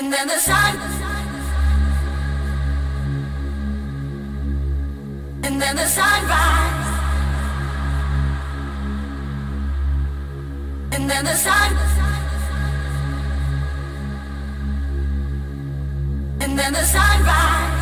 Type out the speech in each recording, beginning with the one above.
And then the sun, and then the sunrise, and then the sun, and then the sunrise.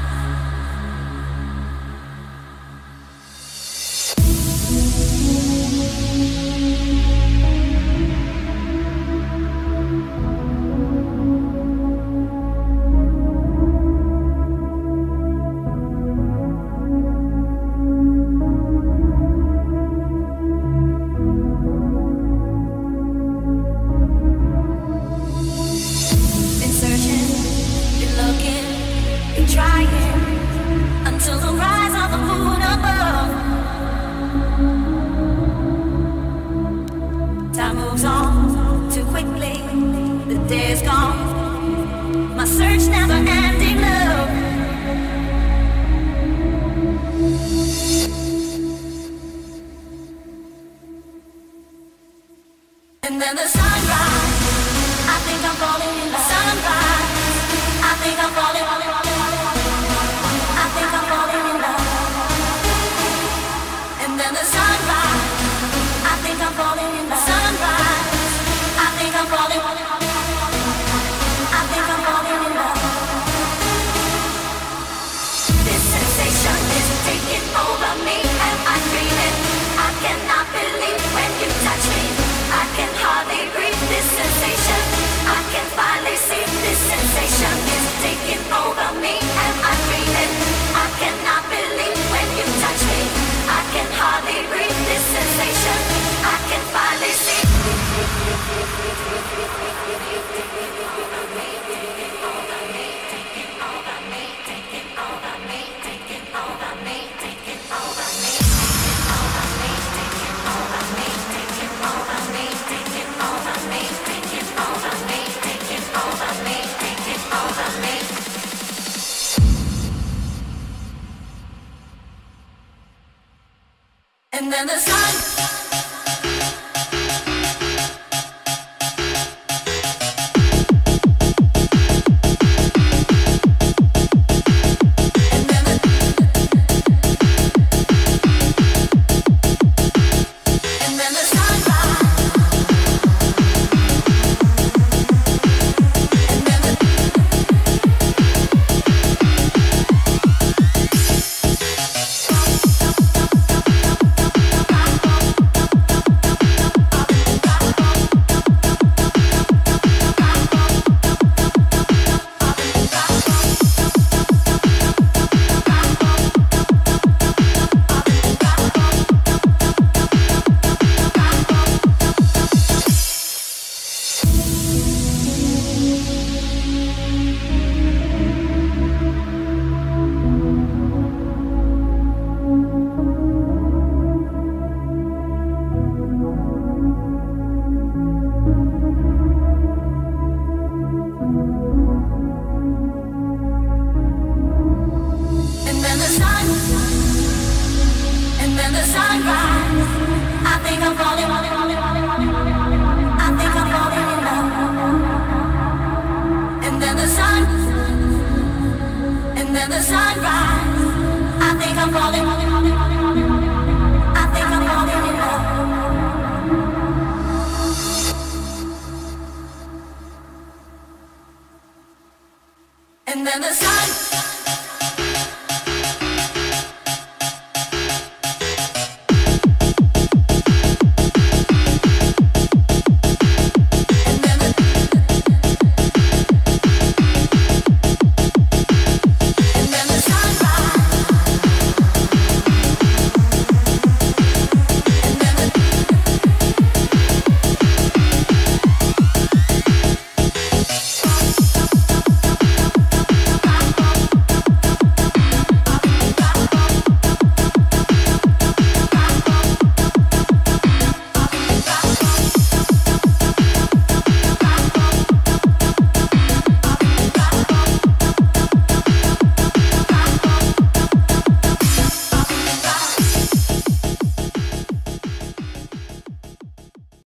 Until the rise of the moon above. Time moves on too quickly. The day is gone. My search never ending love. And then the sunrise. I think I'm falling in love. Sunrise. I think I'm falling. And then the sunrise, I think I'm falling in love. Sunrise, I think I'm falling. I think I'm falling in love. This sensation is taking over me. Am I dreaming? I cannot believe when you touch me. I can hardly breathe. This sensation, I can finally see. This sensation is taking over me. Am I dreaming? I cannot believe when you touch me. I can hardly breathe. This sensation, I can finally see. And then the sun. And then the sun.